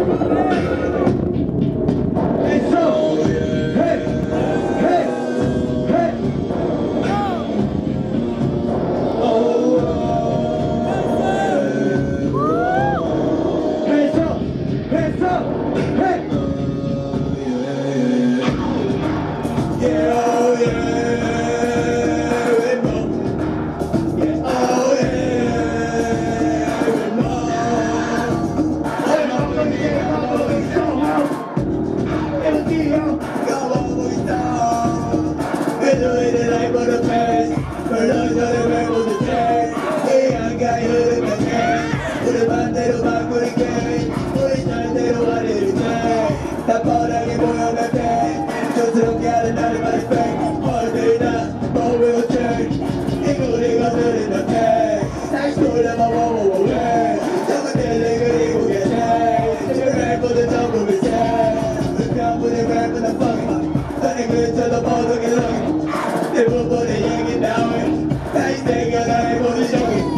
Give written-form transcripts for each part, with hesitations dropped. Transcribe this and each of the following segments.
우리 반대로 바꾸는 게 우리 절대로 아니를 돼 단번하게 모여날 때 조스럽게 하는 나를 말해 얼들이나 what will change 이거 우리가 들은 때 다시 돌려봐 왜 저것들을 그리고 계세 지금 랩보다 전부 비세 불평분의 랩보다 fucking 너네 근처도 모두 개성이 대부분의 얘기 나오면 다시 생겨나 해보는 종이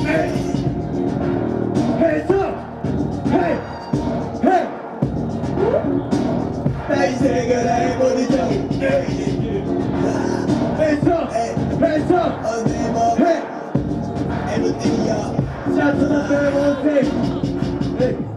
다시 생겨나 해보는 종이 언제 뭐 everything up Shout to the family. Hey.